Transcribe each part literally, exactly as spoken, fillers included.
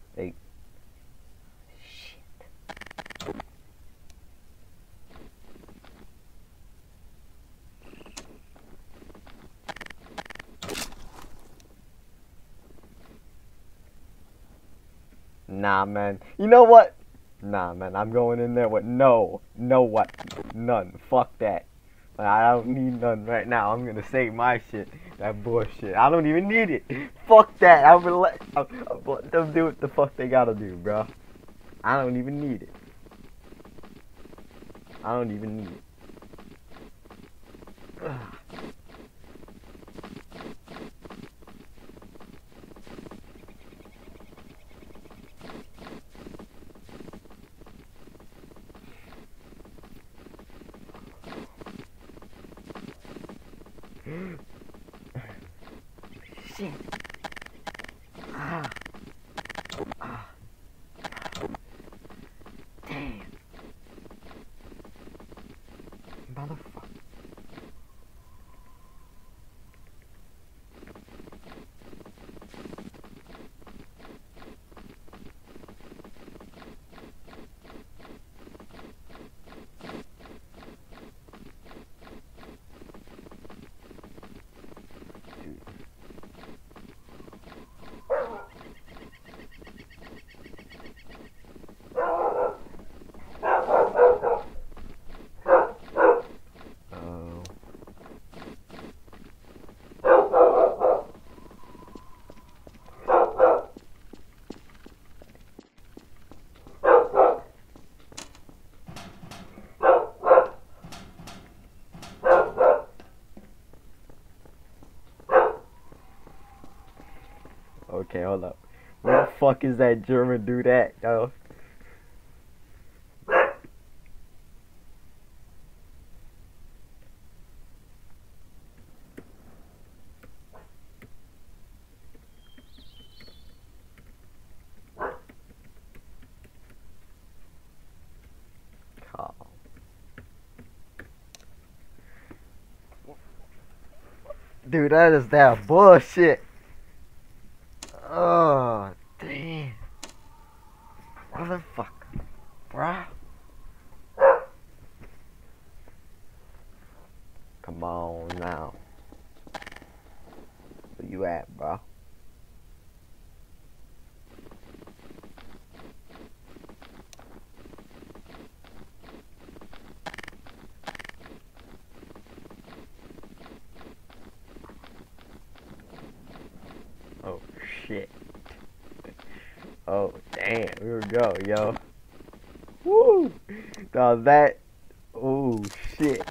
Hey. Shit. Nah, man. You know what? Nah, man. I'm going in there with no, no what, none. Fuck that. I don't need none right now. I'm gonna save my shit. That bullshit. I don't even need it. Fuck that. I'm gonna let, I'm, I'm gonna let them do what the fuck they gotta do, bro. I don't even need it. I don't even need it. Ugh. Shit. Ah. Ah. Damn. Motherfucker. Oh. Okay, hold up. Where the fuck is that German dude at, yo? Oh. Dude, that is that bullshit. Oh, damn. Motherfucker, bruh. Come on now. Where you at, bro? Oh, shit. Oh, damn. Here we go, yo. Woo! Now that. Oh, shit.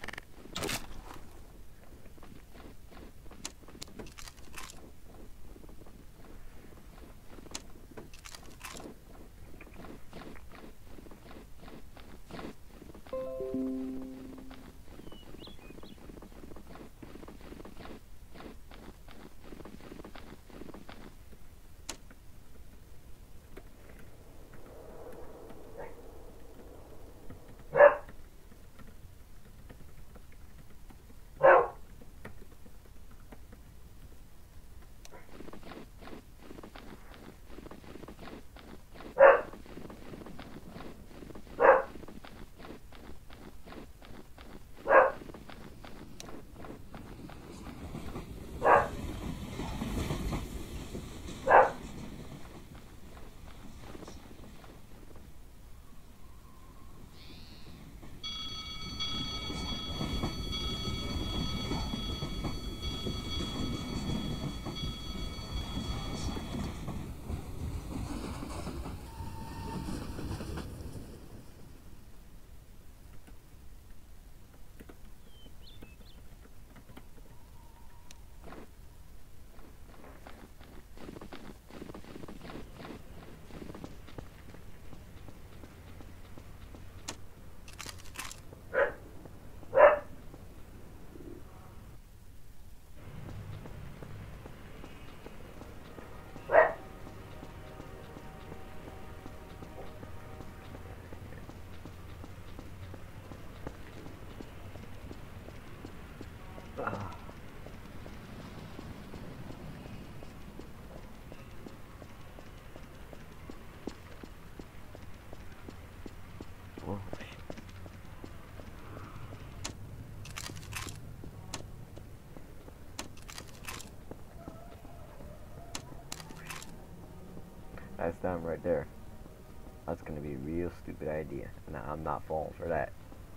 That's them right there. That's gonna be a real stupid idea, and I'm not falling for that.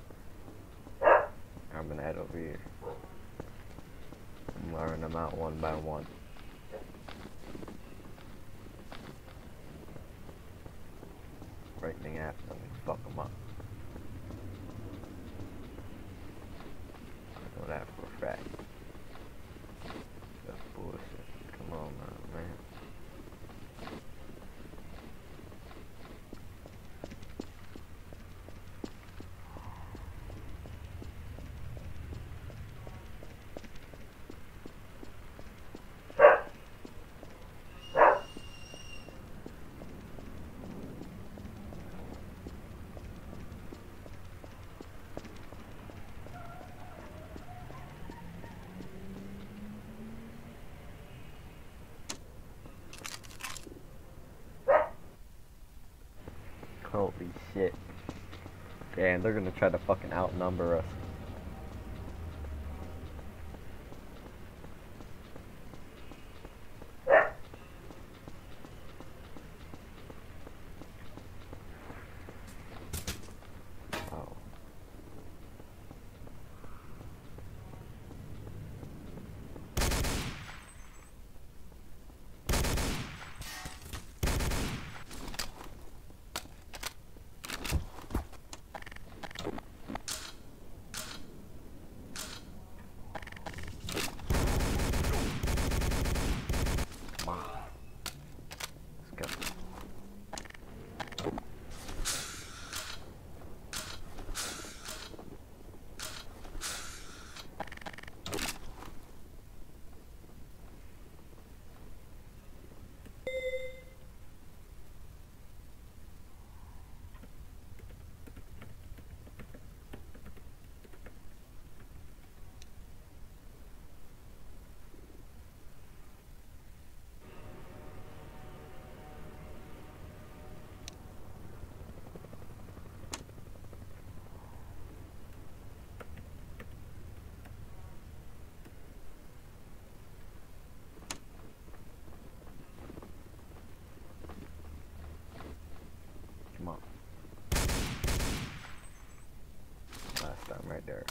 I'm gonna head over here. I'm wearing them out one by one. Right thing after them, fuck them up. I know that for a fact. That's bullshit. Come on now, man. Holy shit. Yeah, and they're gonna try to fucking outnumber us. Oh. Come on. Last time right there.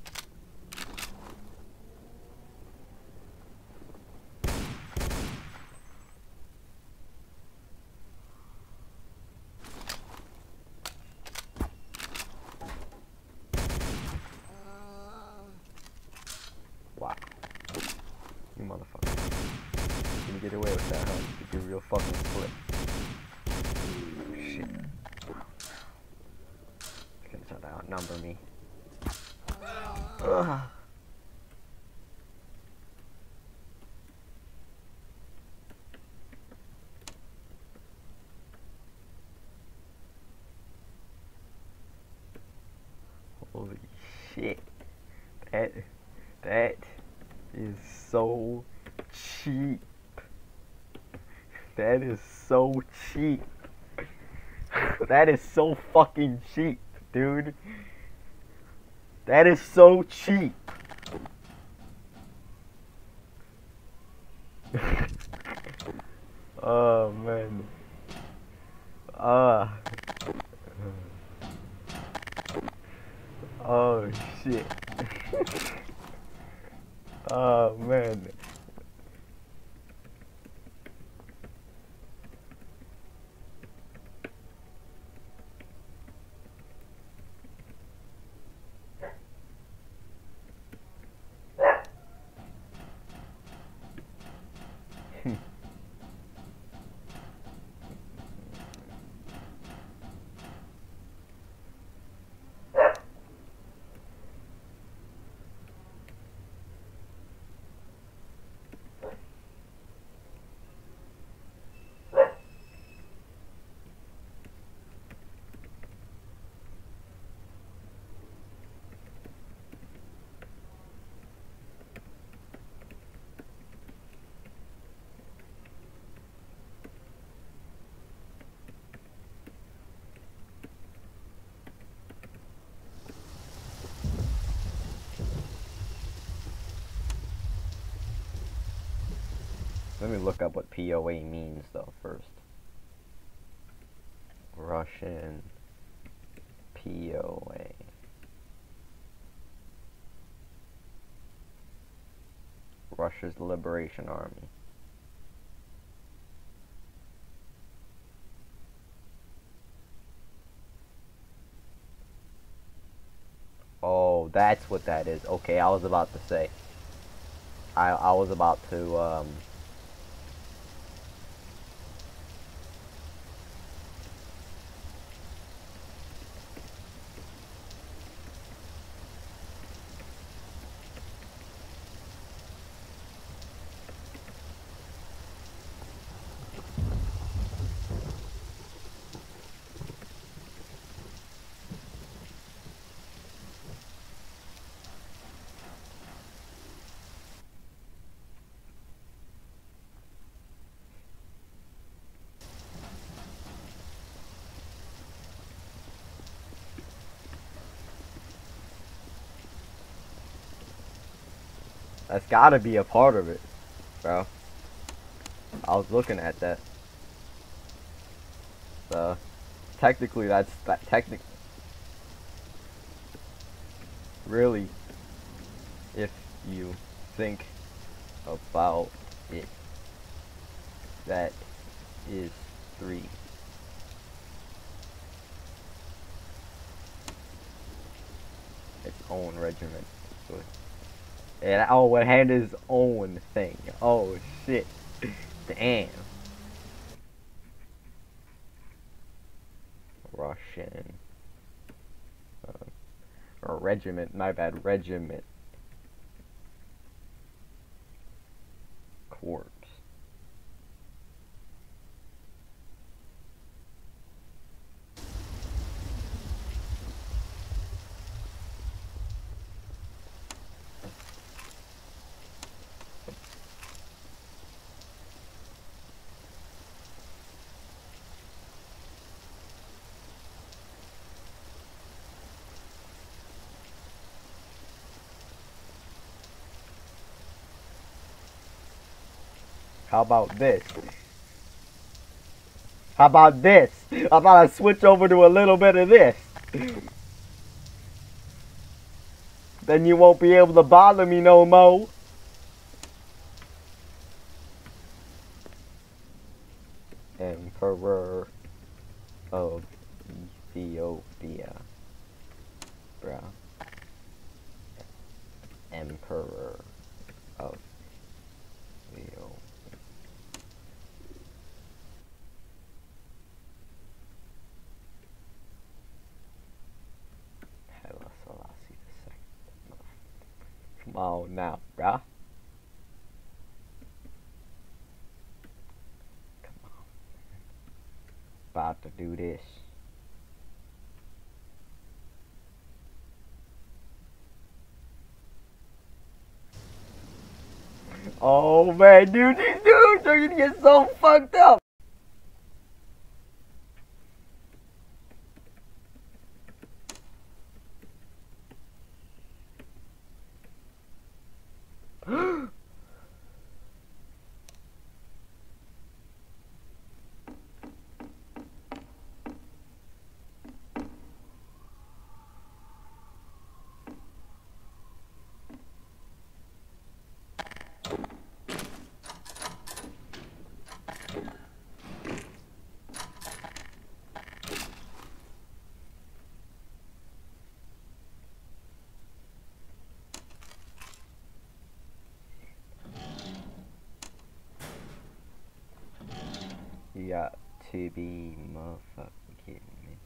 Wow. You motherfucker. You get away with that, huh? You get real fucking split. Shit. You're gonna try to outnumber me. Ugh. Holy shit. That, that is so cheap. That is so cheap. That is so fucking cheap, dude. That is so cheap. Oh man. Ah. Uh. Oh shit. Oh man. Let me look up what P O A means though first. Russian P O A. Russia's Liberation Army. Oh, that's what that is. Okay, I was about to say. I I was about to um that's gotta be a part of it, bro. I was looking at that. So technically that's that technic really, if you think about it, that is three. Its own regiment. And oh, it had its own thing. Oh shit. Damn. Russian. Uh, or regiment, my bad, regiment. Corpse. How about this? How about this? How about I switch over to a little bit of this? Then you won't be able to bother me no more. Emperor of Ethiopia. Bro. Emperor of Ethiopia. Haile Selassie the second. Come on now, bruh. Come on. About to do this. Oh man, dude, these dudes are gonna get so fucked up. You got to be motherfucking kidding me.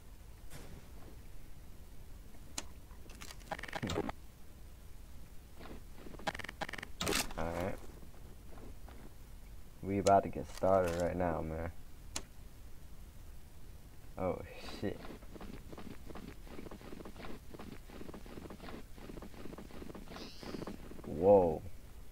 Alright. We about to get started right now, man. Oh shit. Whoa.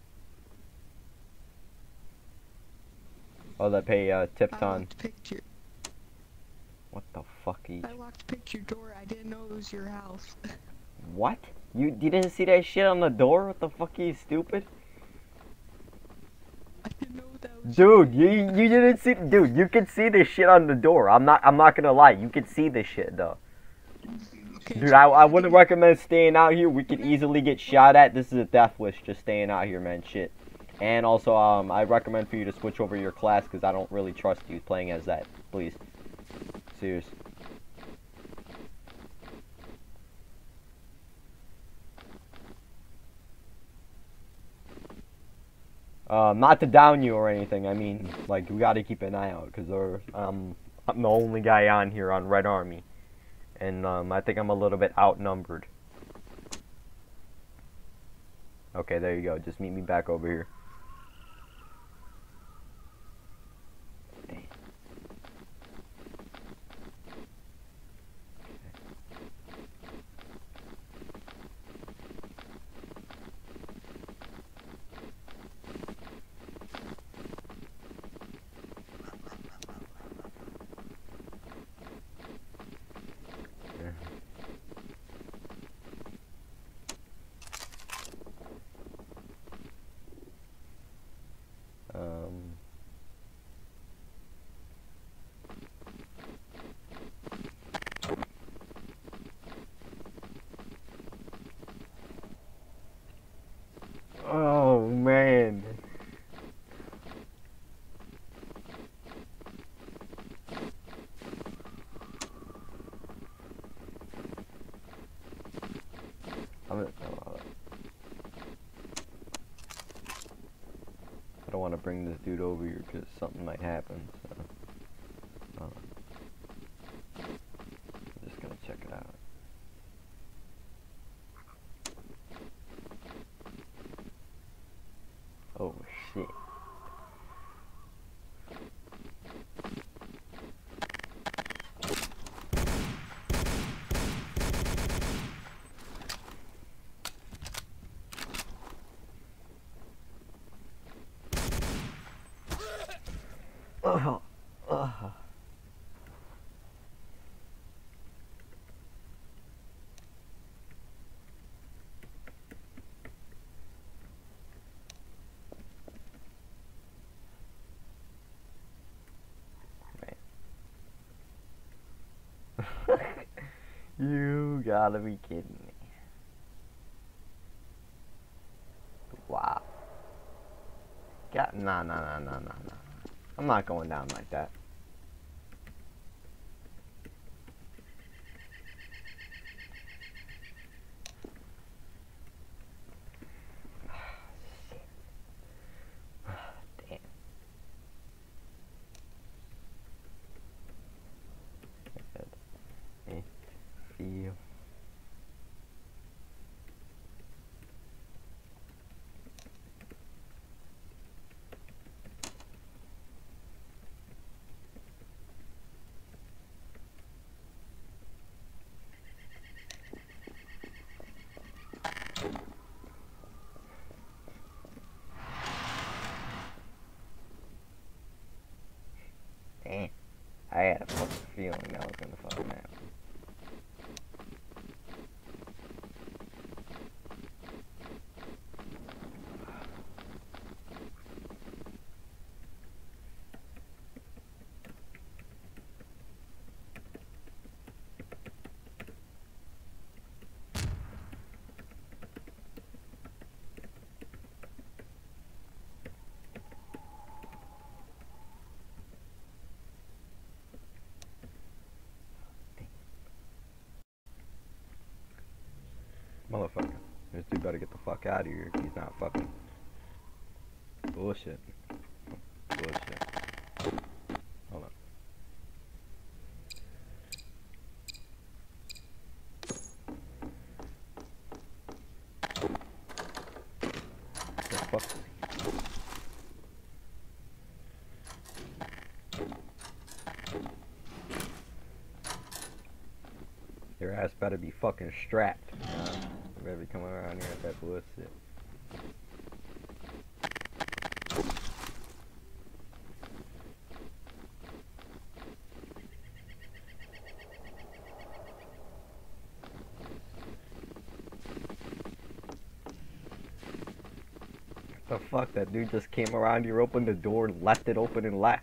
Oh, they pay uh, tips on. Picture. What the fuck? Each? I locked picture door. I didn't know it was your house. What? You, you didn't see that shit on the door? What the fuck? Are you stupid? I didn't know that was Dude, you you didn't see, dude. You can see this shit on the door. I'm not I'm not gonna lie. You can see this shit though. Okay, Dude, so I I yeah, wouldn't dude. recommend staying out here. We could easily get shot at. This is a death wish just staying out here, man. Shit. And also, um, I recommend for you to switch over your class because I don't really trust you playing as that. Please, serious. Um, not to down you or anything. I mean, like, we gotta keep an eye out because um, I'm the only guy on here on Red Army, and um, I think I'm a little bit outnumbered. Okay, there you go. Just meet me back over here. Um. Oh man. I'm gonna, uh, I don't want to bring this dude over here because something might happen. So, uh, I'm just gonna check it out. Oh shit. Ugh. Ugh. You gotta be kidding me. Wow. God, nah, nah, nah, nah, nah, nah. I'm not going down like that. Damn. Hey, feel. Damn. I had a fucking feeling that was gonna fucking happen. Motherfucker. This dude better get the fuck out of here if he's not fucking bullshit. Bullshit. Hold on. The fuck? Your ass better be fucking strapped. Uh, you better be coming around here with that bullshit. The fuck? That dude just came around here, opened the door, left it open, and left.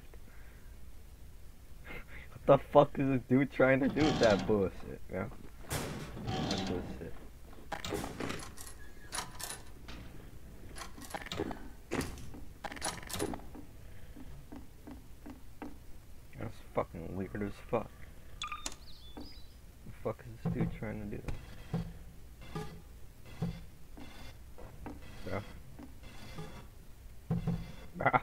What the fuck is this dude trying to do with that bullshit, man? That's bullshit. That's fucking weird as fuck. What the fuck is this dude trying to do? Bro. Ah.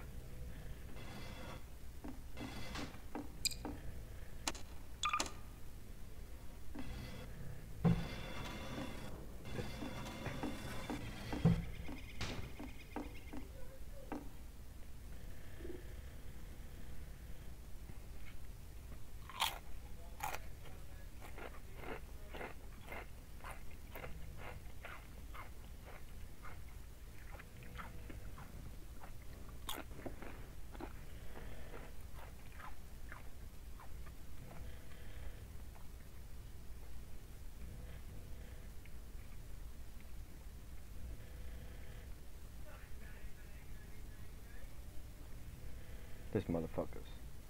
This motherfuckers.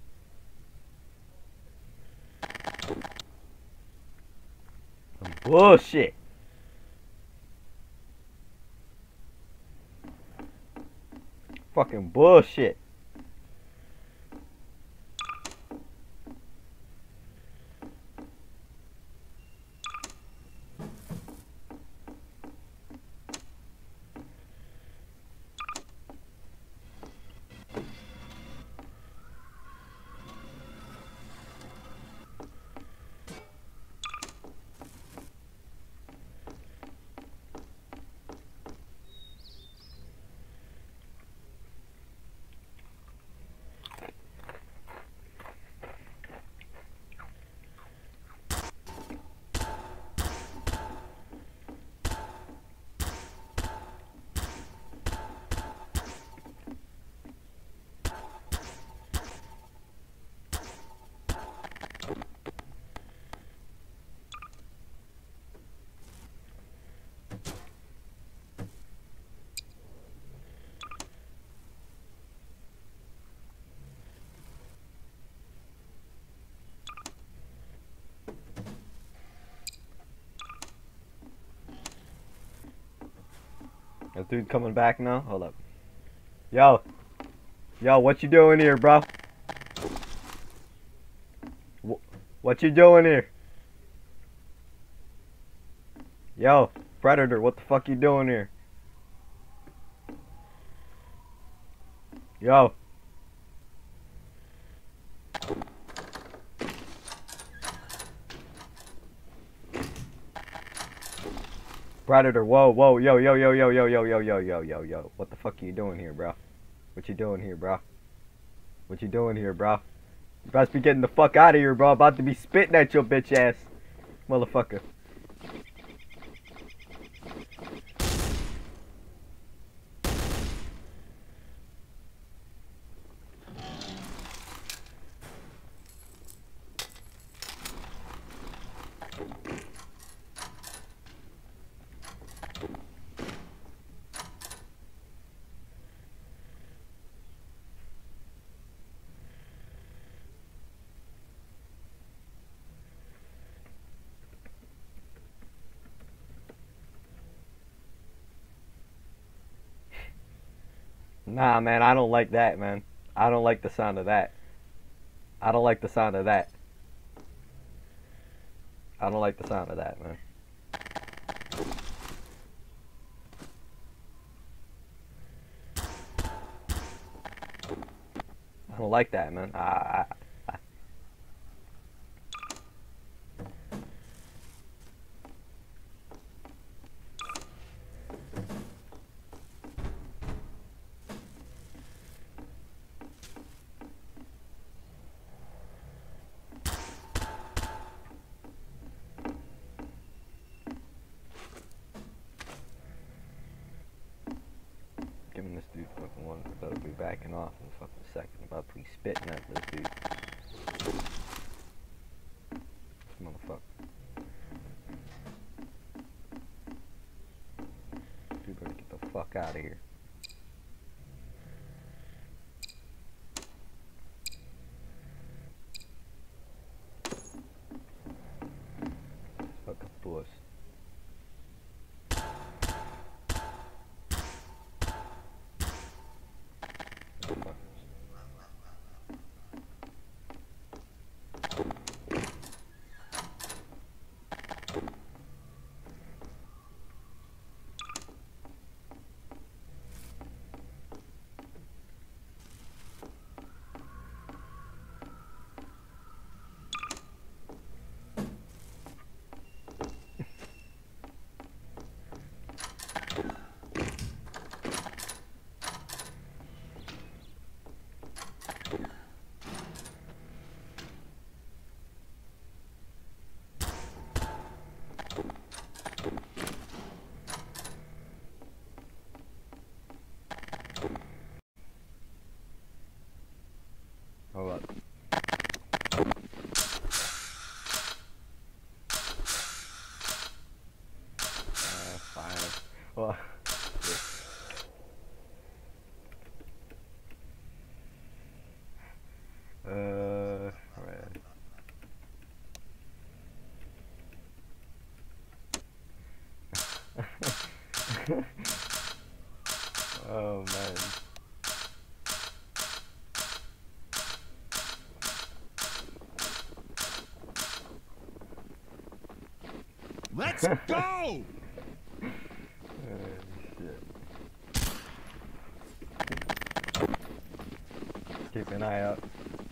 Some bullshit. Fucking bullshit. That dude coming back now? Hold up. Yo. Yo, what you doing here, bro? Wh what you doing here? Yo, Predator, what the fuck you doing here? Yo. Predator, whoa, whoa, yo, yo, yo, yo, yo, yo, yo, yo, yo, yo, yo. What the fuck are you doing here, bro? What you doing here, bro? What you doing here, bro? You best be getting the fuck out of here, bro. About to be spitting at your bitch ass. Motherfucker. Nah, man, I don't like that, man. I don't like the sound of that. I don't like the sound of that. I don't like the sound of that, man. I don't like that, man. I, I, I Giving this dude fucking one. I better be backing off in a fucking second. I'm about to be spitting at this dude. This motherfucker. Dude better get the fuck out of here. Oh man. Let's go! Oh, shit. Keep an eye out.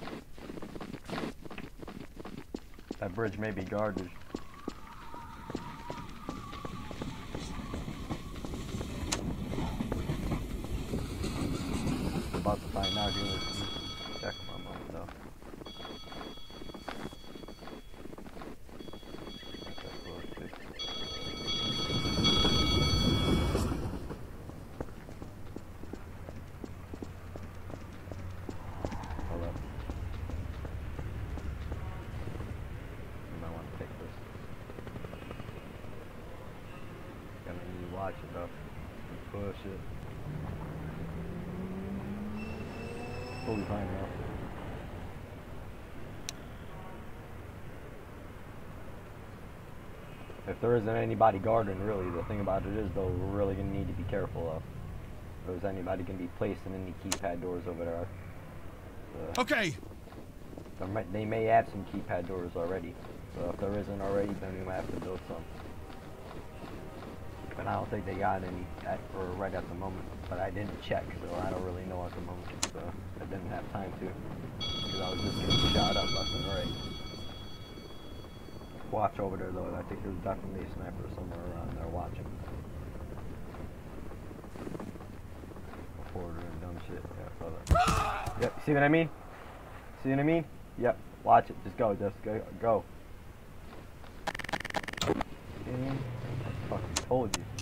That bridge may be guarded. About to find out here. Check for a moment though. Hold up. You might want to take this. Gonna need to watch it though. Push it. Fully fine now. If there isn't anybody guarding, really, the thing about it is, though, we're really gonna need to be careful of. If there's anybody gonna be placing any keypad doors over there. Uh, Okay. there might, they may have some keypad doors already. So if there isn't already, then we might have to build some. But I don't think they got any at, or right at the moment. But I didn't check, so I don't really know at the moment. So I didn't have time to, because I was just getting shot up left and right. Watch over there though. I think there's definitely a sniper somewhere around there watching. Before doing dumb shit. Yeah, brother. Yep. See what I mean? See what I mean? Yep. Watch it. Just go. Just go. Go. Mm, I fucking told you.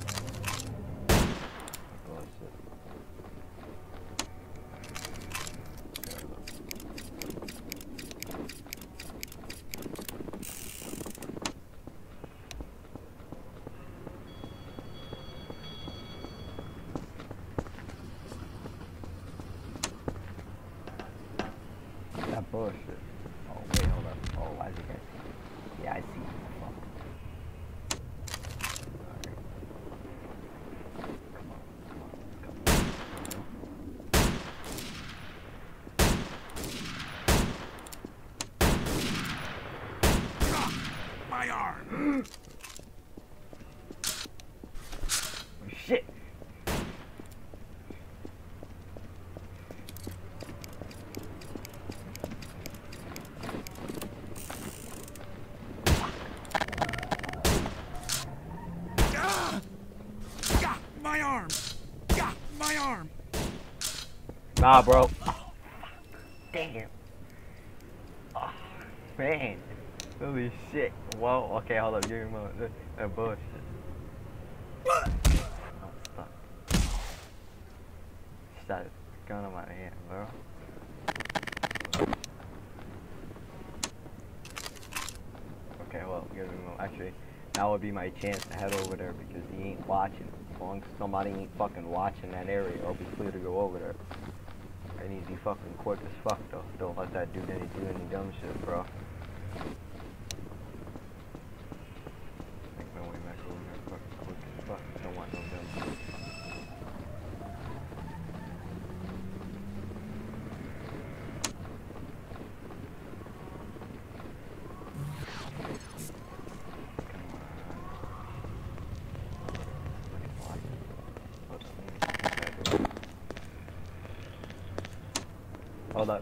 Oh shit. That bullshit. Oh wait, hold up. Oh, why is it here? Yeah, I see. Fuck. Alright. Come on, come on, come on. My arm. Oh, shit. My arm! Gah! My arm! Nah, bro. Oh, damn. Oh, man. Holy shit. Whoa. Okay, hold up. You're my that, that bullshit. I'm stuck. Shot his gun on my hand, bro. Okay, well, give him a, actually, now would be my chance to head over there because he ain't watching. As long as somebody ain't fucking watching that area, I'll be clear to go over there. I need to be fucking quick as fuck though. Don't let that dude any do any dumb shit, bro. Make my way back over there fucking quick as fuck. Don't want no dumb shit. Hold up.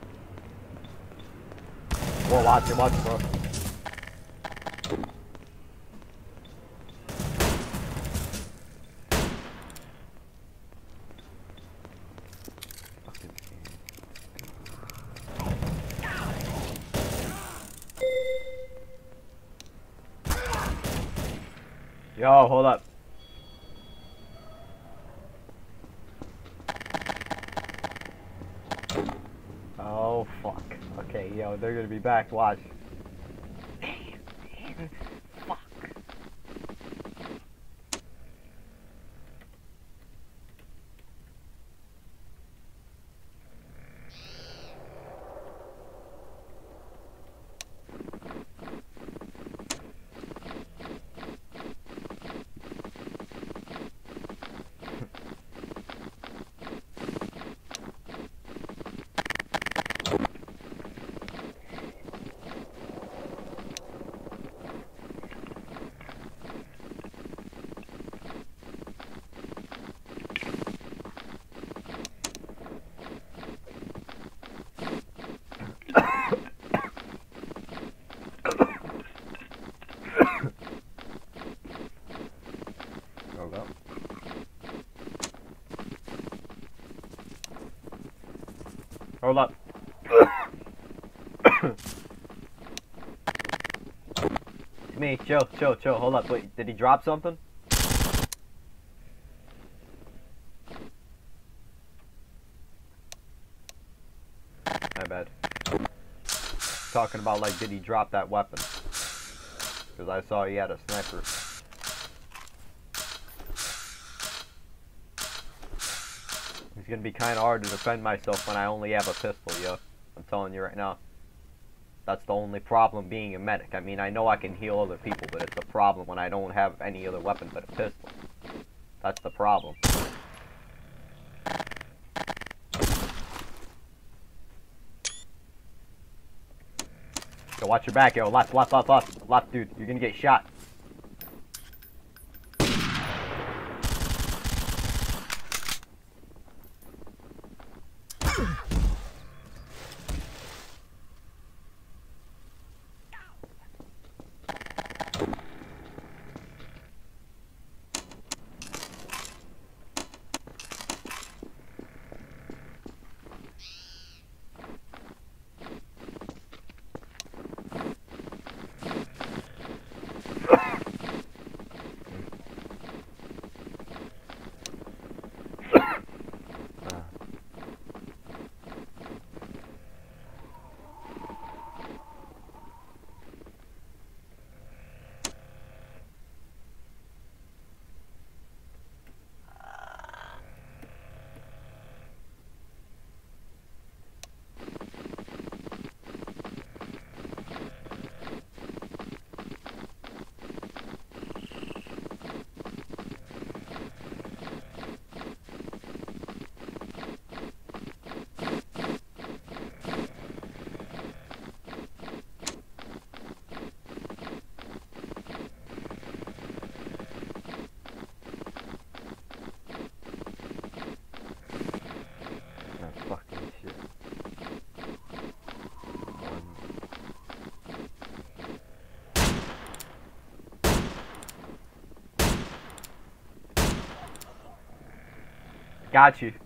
Whoa, watch it, watch it, bro. Yo, hold up. Oh, fuck. Okay, yo, they're gonna be back. Watch. Damn, man. Fuck. Hold up. It's me. Chill, chill, chill. Hold up. Wait, did he drop something? My bad. Talking about, like, did he drop that weapon? Because I saw he had a sniper. It's gonna be kind of hard to defend myself when I only have a pistol, yo. I'm telling you right now. That's the only problem being a medic. I mean, I know I can heal other people, but it's a problem when I don't have any other weapon but a pistol. That's the problem. Yo, watch your back, yo. Left, left, left, left. Left, dude. You're gonna get shot. Got you.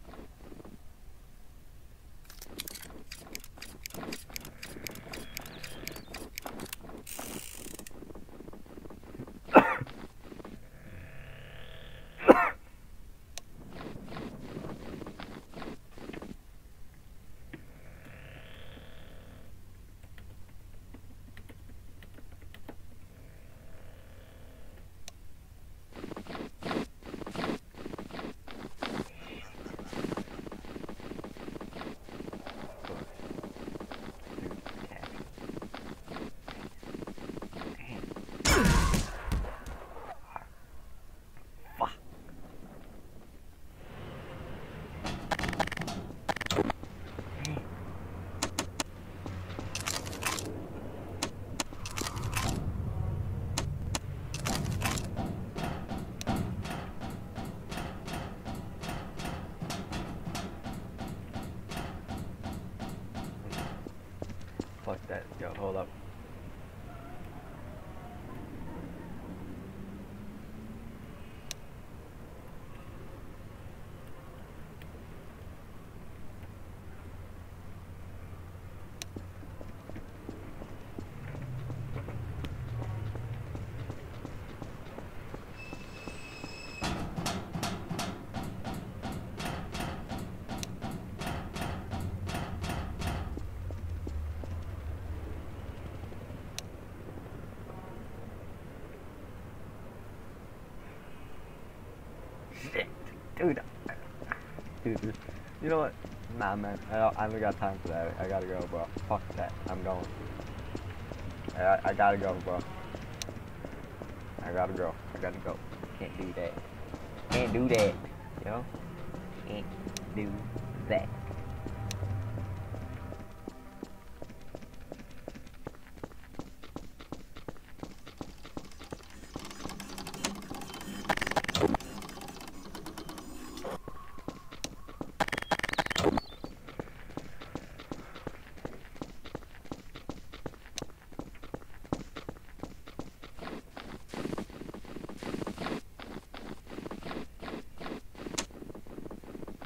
Fuck that. Yo, hold up. Shit, dude. Dude, you know what? Nah, man. I don't, I don't got time for that. I gotta go, bro. Fuck that. I'm going. I, I gotta go, bro. I gotta go. I gotta go. Can't do that. Can't do that. You know? Can't do that.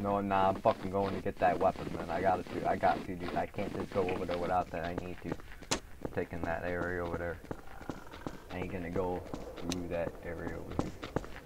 No, nah, I'm fucking going to get that weapon, man. I gotta do. I got to, dude. I can't just go over there without that. I need to. Taking that area over there. I ain't gonna go through that area over here.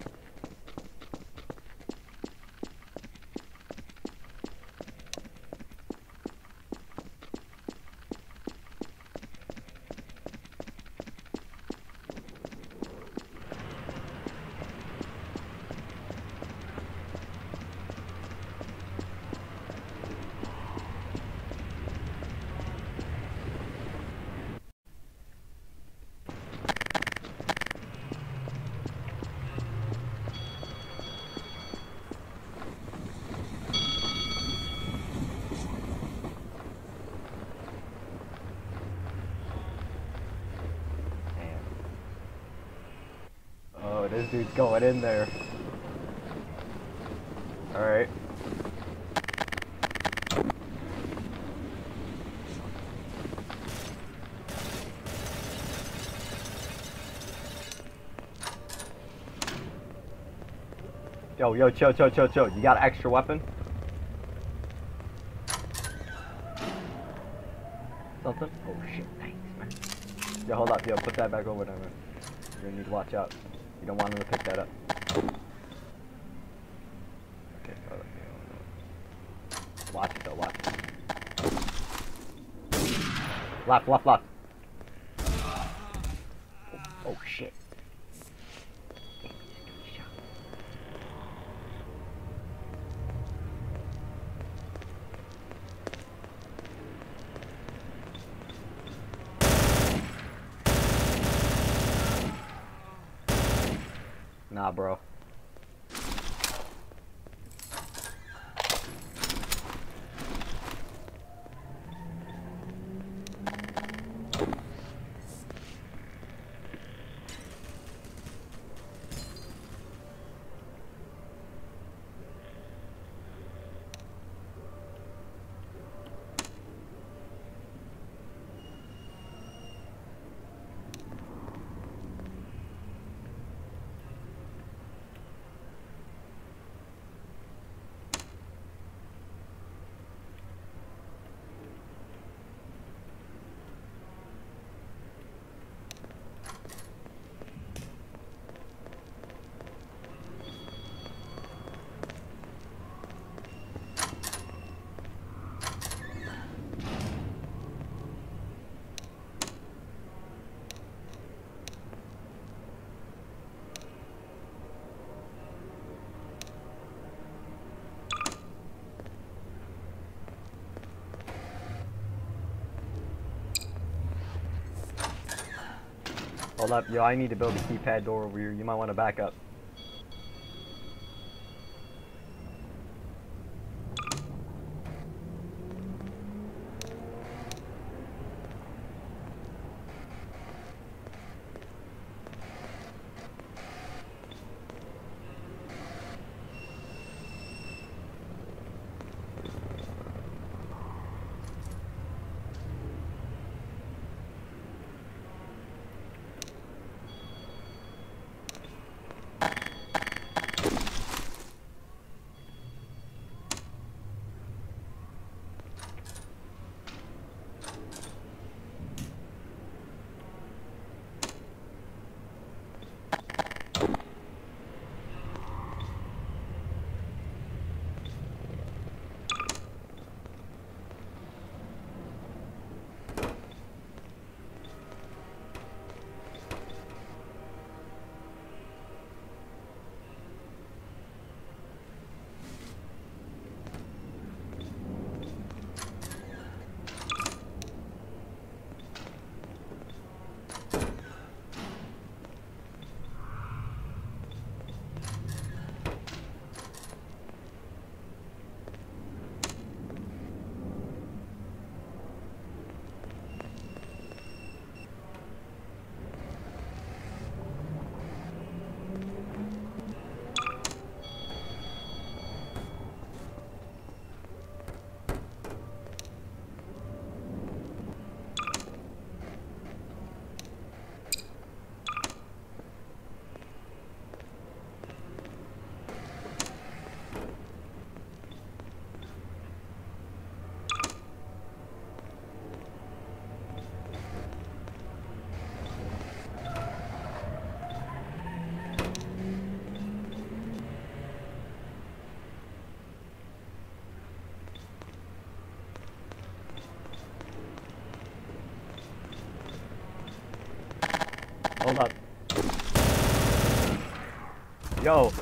Oh, this dude's going in there. Alright. Yo, yo, chill, chill, chill, chill. You got an extra weapon? Something? Oh shit, thanks, man. Yo, hold up, yo, put that back over there, man. You're gonna need to watch out. You don't want him to pick that up. Okay, hold up. Watch it though, watch it. Left, left, left. Oh, oh shit. Nah, bro. Hold up, yo, I need to build a keypad door over here. You might want to back up. Hold up. Yo.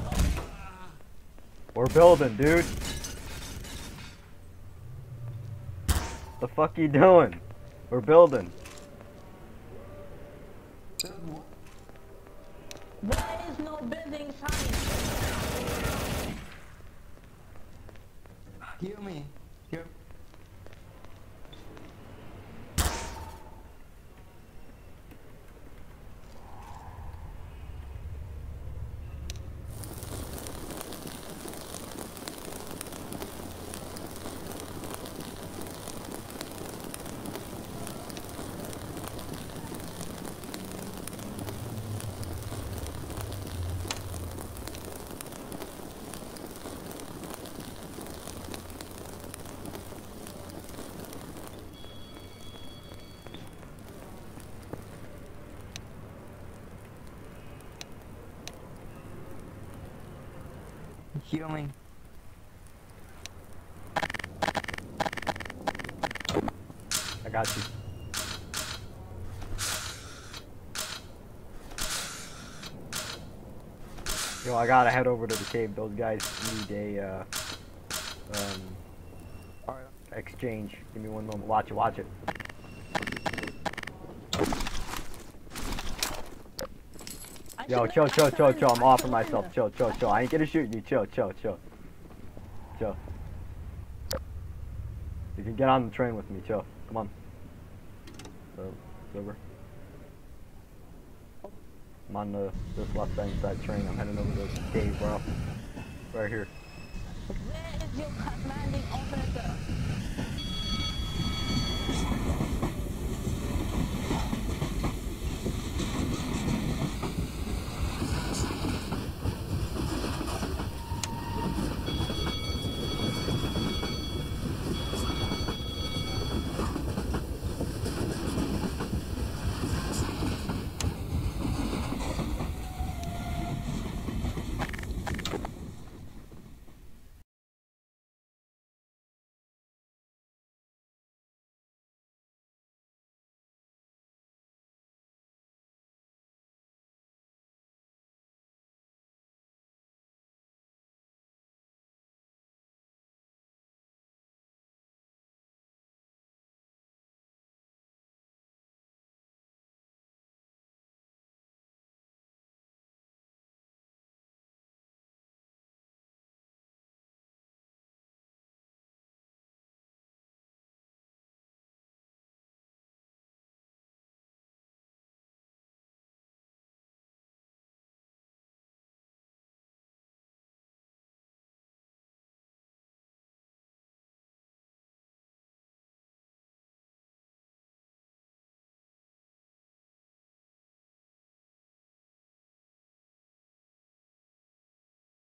We're building, dude. The fuck you doing? We're building. There is no building sign. Heal me. Heal. Heal me. I got you. Yo, I gotta head over to the cave. Those guys need a uh, um, Alright. exchange. Give me one moment. Watch it. Watch it. I Yo, should chill, let- chill, I chill, should chill. let- I'm I offering should let myself. her. Chill, chill, chill. I ain't gonna shoot you. Chill, chill, chill. Chill. You can get on the train with me. Chill. Come on. So, over. I'm on the this left hand side train. I'm heading over to the cave, bro. Right here. Where is your commanding officer?